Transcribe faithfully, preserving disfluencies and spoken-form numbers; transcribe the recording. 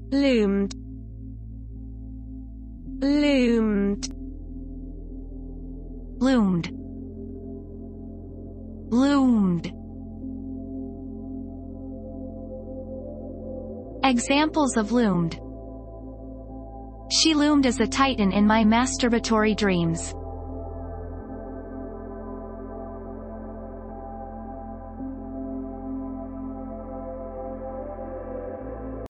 loomed, loomed, loomed, loomed. Examples of loomed. She loomed as a titan in my masturbatory dreams.